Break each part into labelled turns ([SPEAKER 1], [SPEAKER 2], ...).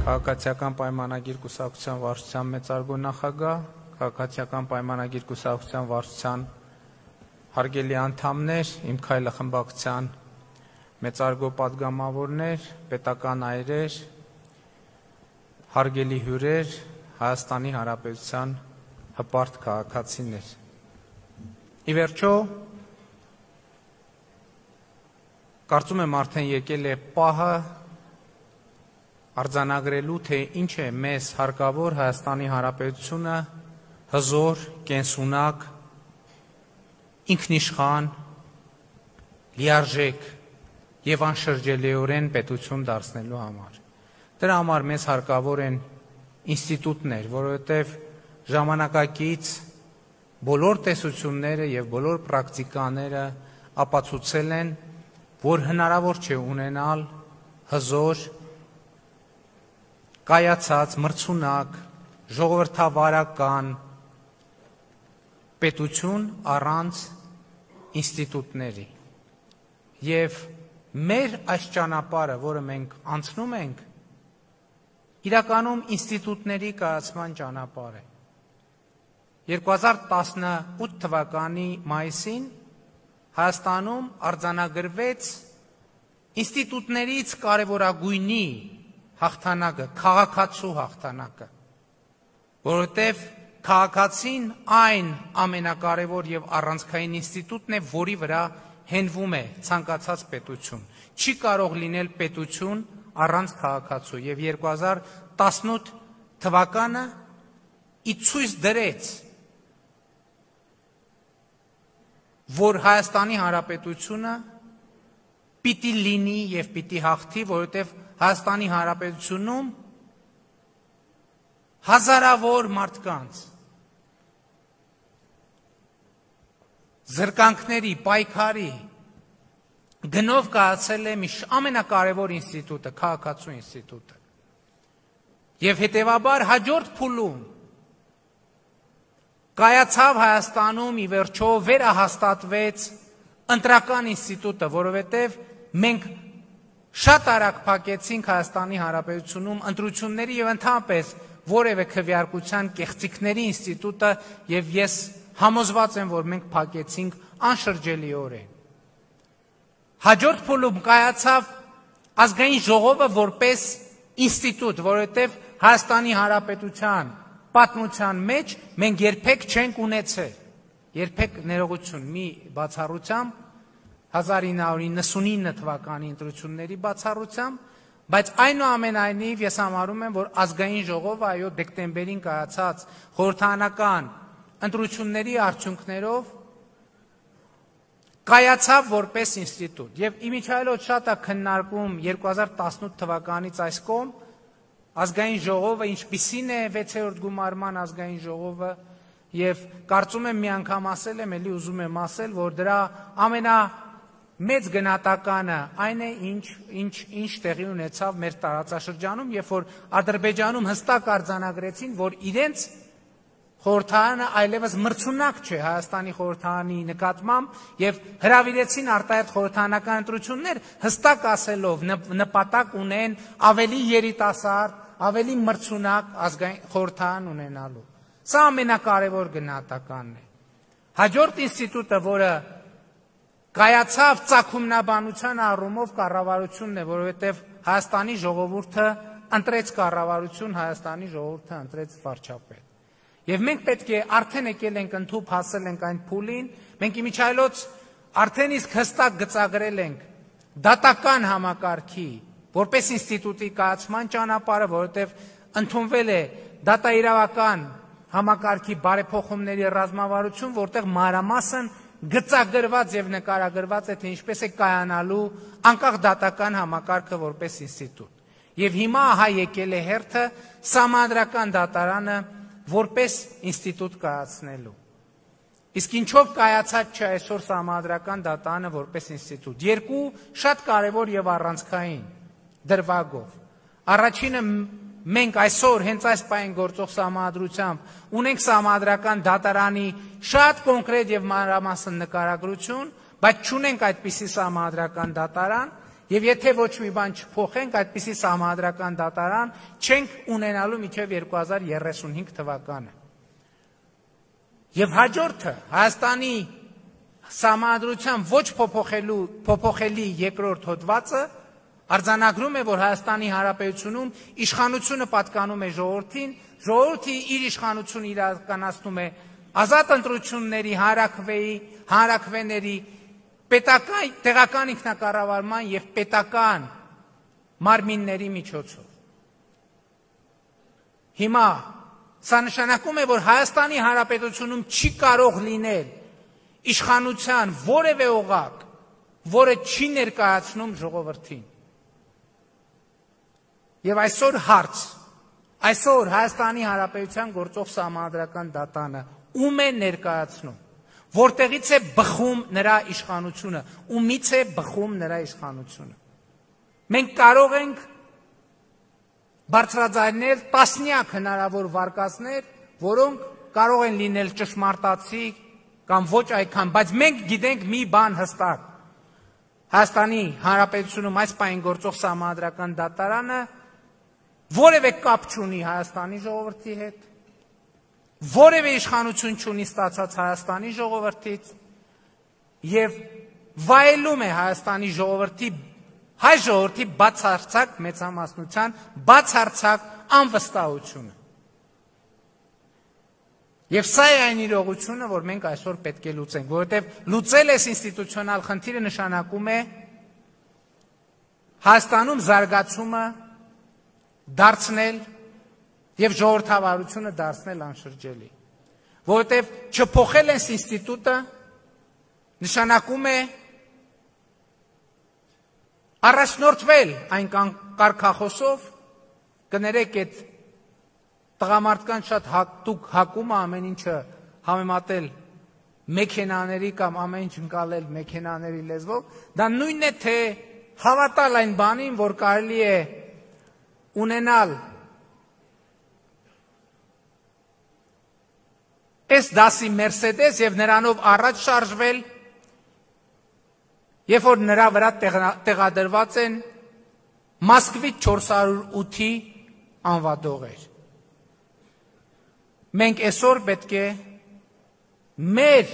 [SPEAKER 1] Քաղաքացիական պայմանագիր կուսակցության վարչության մեծարգո նախագահ, քաղաքացիական պայմանագիր կուսակցության վարչության հարգելի անդամներ, իմ քայլը խմբակցության մեծարգո պատգամավորներ, պետական այրեր, հարգելի հյուրեր, Հայաստանի Հանրապետության հպարտ քաղաքացիներ։ Ի վերջո, կարծում եմ արդեն եկել է պահը արձանագրելու, թե ինչ է մեզ հարկավոր Հայաստանի Հանրապետությունը հզոր, կենսունակ, ինքնիշխան, լիարժեք և անշրջելիորեն պետություն դարձնելու համար։ Դրա համար մեզ հարկավոր են ինստիտուտներ, որովհետև ժամանակակից բոլոր տեսությունները և բոլոր պրակտիկաները ապացուցել են, որ հնարավոր չէ ունենալ հզոր, կայացած, մրցունակ, ժողովրդավարական պետություն առանց ինստիտուտների։ Եվ մեր այս ճանապարհը, որը մենք անցնում ենք, իրականում ինստիտուտների կայացման ճանապարհ է։ 2018 թվականի մայիսին Հայաստանում արձանագրվեց ինստիտուտներից կարևորագույնի հաղթանակը, քաղաքացու հաղթանակը, որովհետև քաղաքացին այն ամենակարևոր և առանցքային ինստիտուտն է, որի վրա հենվում է ցանկացած պետություն։ Չի կարող լինել պետություն առանց քաղաքացու, և 2018 թվականը ցույց դրեց, որ Հայաստանի Հանրապետությունը պիտի լինի և պիտի հաղթի, որովհետև Հայաստանի Հանրապետությունում հազարավոր մարդկանց զրկանքների, պայքարի գնով կայացել է ամենակարևոր ինստիտուտը, քաղաքացու ինստիտուտը։ Եվ հետևաբար հաջորդ փուլում կայացավ Հայաստանում ի վերջո վերահաստատվեց ընտրական ինստիտուտը, որովհետև մենք շատ արագ փակեցինք Հայաստանի Հանրապետությունում ընտրությունների և ընդհանրապես որևէ քվեարկության կեղծիքների ինստիտուտը, և ես համոզված եմ, որ մենք փակեցինք անշրջելիորեն։ Հաջորդ փուլում կայացավ ազգային ժողովը որպես ինստիտուտ, որովհետև Հայաստանի Հանրապետության պատմության մեջ մենք երբեք չենք ունեցել, երբեք ներողություն, մի բացառությամբ 1999 թվականի ընտրությունների բացառությամբ, բայց այնուամենայնիվ ես համարում եմ, որ ազգային ժողովը այո դեկտեմբերին կայացած խորհրդարանական ընտրությունների արդյունքներով կայացավ որպես ինստիտուտ։ Եվ իմիջիայլոց շատ է քննարկում 2018 թվականից այս կողմ ազգային ժողովը ինչպիսին է 6-րդ գումարման ազգային ժողովը, և կարծում եմ մի անգամ ասել եմ, էլի ուզում եմ ասել, որ դրա ամենամեծ գնահատականը այն է, ինչ տեղի ունեցավ մեր տարածաշրջանում, երբ որ Ադրբեջանում հստակ արձանագրեցին, որ իրենց խորհրդարանը այլևս մրցունակ չէ Հայաստանի խորհրդարանի նկատմամբ և հրավիրեցին արտահերթ խորհրդարանական ընտրություններ, հստակ ասելով նպատակ ունեն ավելի երիտասարդ, ավելի մրցունակ խորհրդարան ունենալու։ Սա ամենակարևոր գնահատականն է։ Հաջորդ ինստիտուտը, որը կայացավ ծագումնաբանության առումով կառավարությունն է, որովհետև Հայաստանի ժողովուրդը ընտրեց կառավարություն, Հայաստանի ժողովուրդը ընտրեց վարչապետ։ Եվ մենք պետք է արդեն եկել ենք ընդհուպ հասել ենք այն փուլին, մենք իմիջիայլոց արդեն իսկ հստակ գծագրել ենք դատական համակարգի որպես ինստիտուտի կայացման ճանապարհը, որովհետև ընդունվել է դատաիրավական համակարգի բարեփոխումների ռազմավարություն, որտեղ մանրամասն գծագրված և նկարագրված է, թե ինչպես է կայանալու անկախ դատական համակարգը որպես ինստիտուտ։ Եվ հիմա ահա եկել է հերթը սահմանադրական դատարանը որպես ինստիտուտ կայացնելու։ Իսկ ինչով կայացած չէ այսօր սահմանադրական դատարանը որպես ինստիտուտ։ Երկու շատ կարևոր և առանցքային դրվագով։ Առաջինը մենք այսօր հենց այս պահին գործող սահմանադրությամբ ունենք սահմանադրական դատարանի շատ կոնկրետ և մանրամասն նկարագրություն, բայց չունենք այդպիսի սահմանադրական դատարան, եւ եթե ոչ մի բան չփոխենք, այդպիսի սահմանադրական դատարան չենք ունենալու մինչեւ 2035 թվականը։ Եվ հաջորդը Հայաստանի սահմանադրության ոչ փոփոխելի երկրորդ հոդվածը արձանագրում է, որ Հայաստանի Հանրապետությունում իշխանությունը պատկանում է ժողովրդին, ժողովուրդը իր իշխանությունը իրականացնում է ազատ ընտրությունների, հանրաքվեների, պետական տեղական ինքնակառավարման եւ պետական մարմինների միջոցով։ Հիմա սա նշանակում է, որ Հայաստանի Հանրապետությունում չի կարող լինել իշխանության որևէ օղակ, որը չի ներկայացնում ժողովրդին։ Եվ այսօր հարց, այսօր Հայաստանի Հանրապետության գործող սահմանադրական դատանը ում է ներկայացնում, որտեղից է բխում նրա իշխանությունը, ումից է բխում նրա իշխանությունը։ Մենք կարող ենք բարձրաձայնել տասնյակ հնարավոր վարկածներ, որոնք կարող են լինել ճշմարտացի կամ ոչ այդքան, բայց մենք գիտենք մի բան հստակ. Հայաստանի Հանրապետությունում այս պահին գործող սահմանադրական դատարանը որևէ կապ չունի Հայաստանի ժողովրդի հետ, որևէ իշխանություն չունի ստացած Հայաստանի ժողովրդից եւ վայելում է Հայաստանի ժողովրդի, հայ ժողովրդի բացարձակ մեծամասնության բացարձակ անվստահությունը։ Եվ սա է այն իրողությունը, որ մենք այսօր պետք է լուծենք, որովհետև լուծել այս ինստիտուցիոնալ խնդիրը նշանակում է Հայաստանում զարգացումը դարձնել եւ ժողովրդավարությունը դարձնել անշրջելի։ Որովհետև չփոխել այս ինստիտուտը նշանակում է առաջնորդվել այն կարգախոսով, կներեք այդ տղամարդկան շատ հատուկ հակումը ամեն ինչը համեմատել մեքենաների կամ ամեն ինչ ընկալել մեքենաների լեզվով, դա նույնն է թե հավատալ այն բանին, որ կարելի է ունենալ այս դասի Մերսեդես եւ նրանով առաջ շարժվել, երբ որ նրա վրա տեղադրված են Մոսկվի 408-ի անվադողեր։ Մենք այսօր պետք է մեր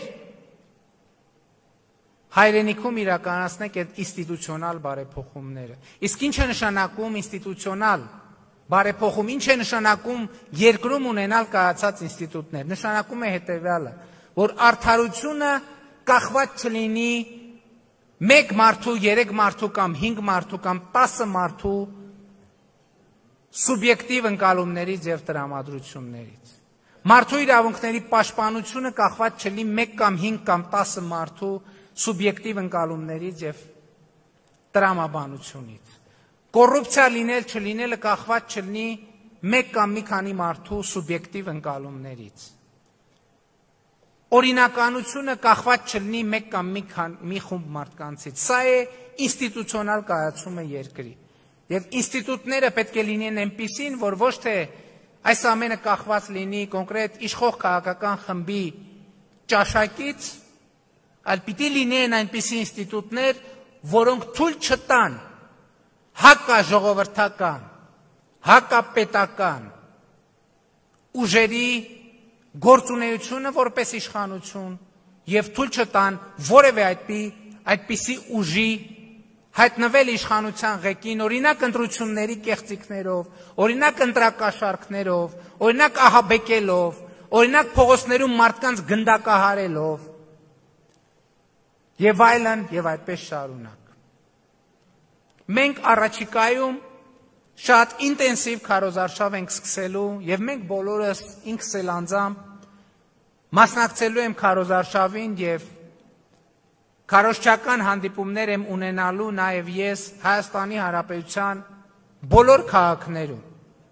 [SPEAKER 1] հայրենիքում իրականացնենք այդ ինստիտուցիոնալ բարեփոխումները։ Իսկ ինչ է նշանակում ինստիտուցիոնալ բարեփոխում, ինչ է նշանակում երկրում ունենալ կայացած ինստիտուտներ։ Նշանակում է հետևյալը, որ արդարությունը կախված չլինի 1 մարդու, 3 մարդու կամ 5 մարդու կամ 10 մարդու սուբյեկտիվ ընկալումներից եւ տրամադրություններից։ Մարդու իրավունքների պաշտպանությունը կախված չլինի 1 կամ 5 կամ 10 մարդու սուբյեկտիվ ընկալումներից եւ տրամաբանությունից։ Կոռուպցիա լինել չլինելը կախված չլինի 1 կամ մի քանի մարդու սուբյեկտիվ ընկալումներից։ Օրինականությունը կախված չլինի 1 կամ մի խումբ մարդկանցից։ Սա է ինստիտուցիոնալ կայացումը երկրի։ Եվ ինստիտուտները պետք է լինեն այնպիսին, որ ոչ թե այս ամենը կախված լինի կոնկրետ իշխող քաղաքական խմբի ճաշակից, այլ պիտի լինեն այնպիսի ինստիտուտներ, որոնք թույլ չտան հակաժողովրդական, հակապետական ուժերի գործունեությունը որպես իշխանություն եւ թույլ չտան որևէ այդպիսի ուժի հայտնվել իշխանության ղեկին, օրինակ ընտրությունների կեղծիքներով, օրինակ ընտրակաշառքներով, օրինակ ահաբեկելով, օրինակ փողոցներում մարդկանց գնդակահարելով եւ այլն եւ այդպես շարունակ։ Մենք առաջիկայում շատ ինտենսիվ քարոզարշավ ենք սկսելու եւ մենք բոլորս ինքս էլ անձամբ մասնակցելու եմ քարոզարշավին եւ քարոզչական հանդիպումներ եմ ունենալու նաև ես Հայաստանի Հանրապետության բոլոր քաղաքներում։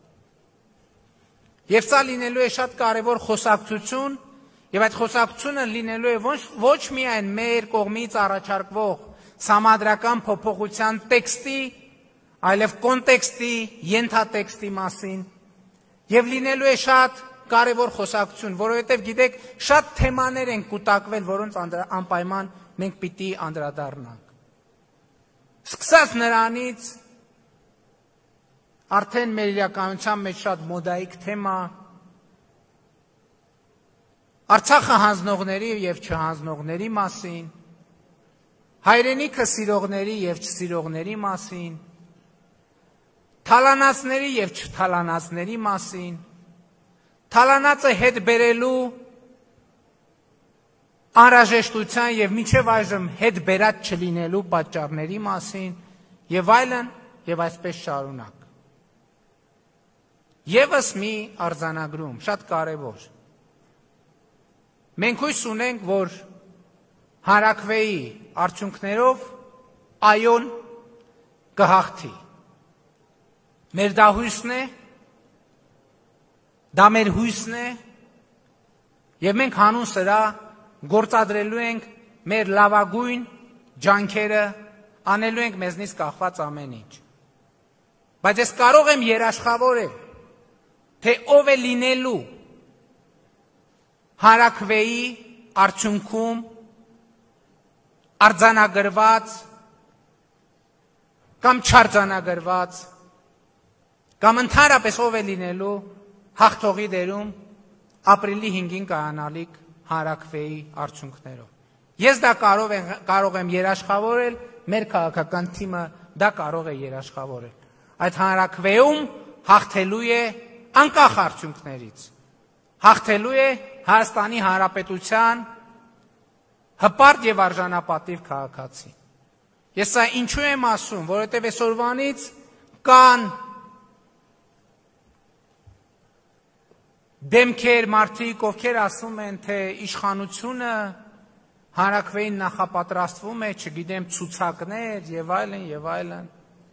[SPEAKER 1] Եվ սա լինելու է շատ կարևոր խոսակցություն, եւ այդ խոսակցությունը լինելու է ոչ միայն մեր կողմից առաջարկվող սահմանադրական փոփոխության տեքստի, այլև կոնտեքստի, ենթատեքստի մասին, եւ լինելու է շատ կարևոր խոսակցություն, որովհետեւ գիտեք, շատ թեմաներ են կուտակվել, որոնց անպայման մենք պիտի անդրադառնանք։ Սկսած նրանից արդեն մեր իրականության մեջ շատ մոդայիկ թեմա Արցախը հանձնողների եւ չհանձնողների մասին, հայրենիքը սիրողների եւ չսիրողների մասին, թալանացների եւ չթալանացների մասին, թալանացը հետ բերելու անհրաժեշտության եւ մինչեւ այժմ հետ բերած չլինելու պատճառների մասին եւ այլն եւ այսպես շարունակ։ Եվս մի արձանագրում, շատ կարևոր։ Մենք հույս ունենք, որ հանրաքվեի արդյունքներով այոն կհաղթի։ Մեր դա հույսն է, դա մեր հույսն է, եւ մենք հանուն սրա գործադրելու ենք մեր լավագույն ջանքերը, անելու ենք մեզնից կախված ամեն ինչ։ Բայց ես կարող եմ երաշխավորել, թե ով է լինելու հանրաքվեի արդյունքում արձանագրված կամ չարձանագրված կամ ընդհանրապես ով է լինելու հաղթողի դերում ապրիլի 5-ին կայանալիք հանրաքվեի արդյունքներով։ Ես դա կարող եմ երաշխավորել, մեր քաղաքական թիմը դա կարող է երաշխավորել։ Այդ հանրաքվեում հաղթելու է անկախ արդյունքներից, հաղթելու է Հայաստանի Հանրապետության հպարտ եւ արժանապատիվ քաղաքացի։ Ես սա ինչու եմ ասում, որովհետեւ այսօրվանից կան դեմքեր, մարդիկ, ովքեր ասում են, թե իշխանությունը հանրաքվեին նախապատրաստվում է, չգիտեմ, ցուցակներ եւ այլն եւ այլն։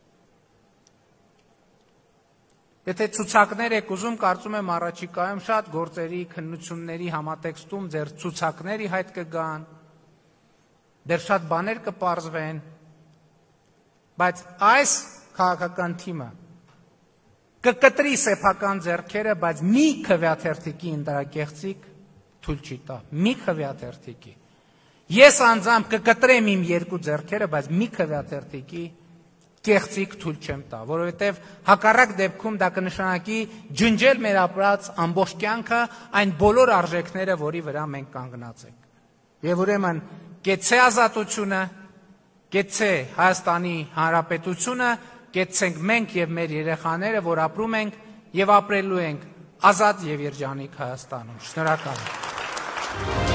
[SPEAKER 1] Եթե ցուցակներ եք ուզում, կարծում եմ առաջիկայում շատ գործերի, քննությունների համատեքստում ձեր ցուցակների հայտ կգան, դեռ շատ բաներ կպարզվեն, բայց այս քաղաքական թիմը կկտրի սեփական ձեռքերը, բայց մի քվեաթերթիկի ընդրակեղծիկ թույլ չի տա, մի քվեաթերթիկի։ Ես անձամբ կկտրեմ իմ երկու ձեռքերը, բայց մի քվեաթերթիկի կեղծիկ թույլ չեմ տա, որովհետև հակառակ դեպքում դա կնշանակի ջնջել մեր ապրած ամբողջ կյանքը այն բոլոր արժեքները, որի վրա մենք կանգնած ենք։ Եվ ուրեմն կեցցե ազատությունը, կեցցե Հայաստանի Հանրապետությունը, կեցցենք մենք եւ մեր երեխաները, որ ապրում ենք եւ ապրելու ենք ազատ եւ երջանիկ Հայաստանում։ Շնորհակալ եմ։